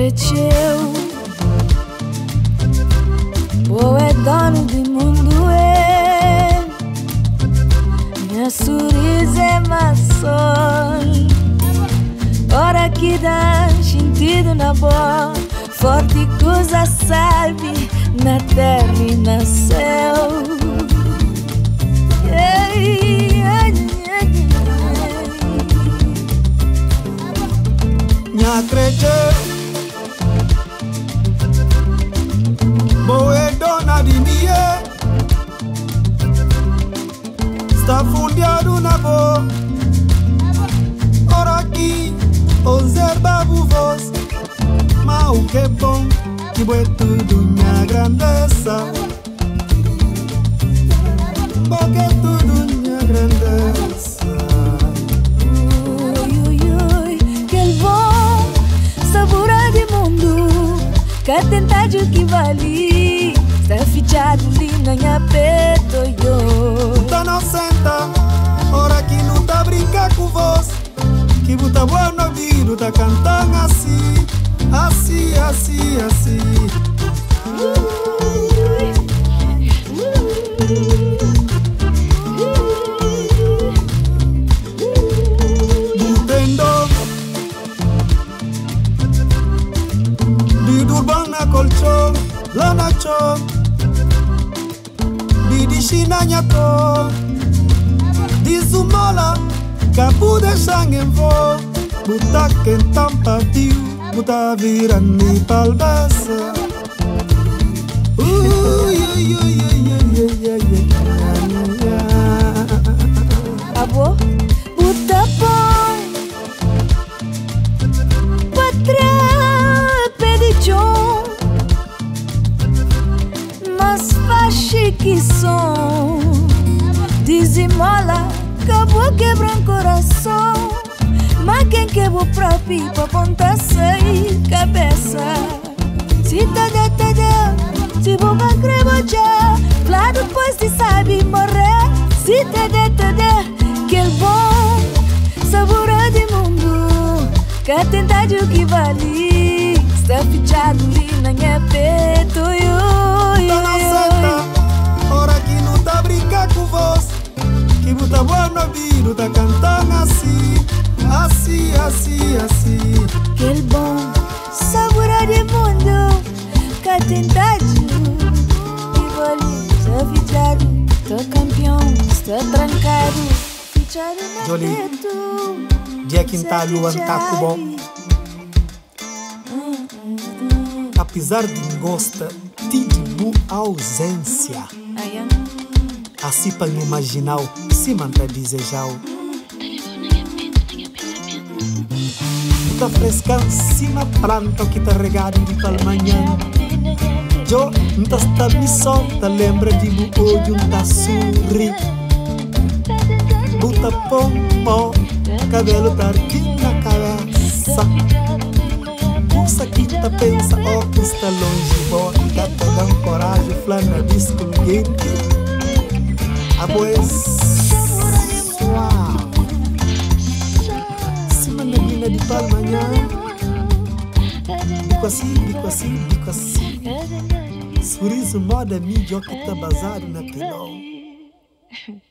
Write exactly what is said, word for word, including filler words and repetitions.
cresceu. Ou é dono do mundo, é. Minha sorriso é maçã. Hora que dá sentido na boca, forte coisa sabe na terra e no céu. Ei, ai, ai, Minha cresceu. Boa é dona de minha. Está fundiado na boca. Ora aqui, observa o voz. Mas o que é bom, que é tudo minha grandeza. Porque é tudo minha grandeza. ui, ui, ui, que bom sabor de mundo. Que tentado que vale. Está fichado ali na minha peito, yo. Tá não senta, ora que não tá brincar com voz. Que buta boa no ouvido, tá cantando assim. Assim, assim, assim. Butendo di durban na colchão, lá na chão. Di di china nyato. Di zumola, capu de sangue em voo. Buta que tampa tiu. Buta virando palbasa. Ui, ui, ui, ui, ui, ui, ui. Abo, buta bom. Patra pedichon. Mas faz que som. Dizimola, acabou quebrando coração. Mas quem quebrou próprio pra ponta sem cabeça. Se tá de tá de, se boba crema já. Lá depois se sabe morrer. Se tá de tá de, que bom sabor de mundo. Que tentado que vale. Está fichado ali na minha peito. Tá na senta, hora que não tá brincar com voz. Que buta boa no ouvido, tá cantando assim. Assim, assim, assim. Que bom sabor de mundo. Que tentado que vale. Está fichado, está campeão, está trancado. Fichado na Jolie, peito. dia que tá lua tá com bom. Apesar de gosta de boa ausência. Assim para imaginar se manter desejado. Tá fresca em cima planta que tá regado de tal manhã. Jo, não está me solta, lembra de meu olho, não tá sorri. Buta pompom, cabelo tá aqui na cabeça. Pulsa que tá pensa, ó, que está longe, boa, tá dando coragem, flana de escolguete. A boes. De palmanhã, bico assim, bico assim, bico assim. Sorriso moda mídia que tá basado na pilão.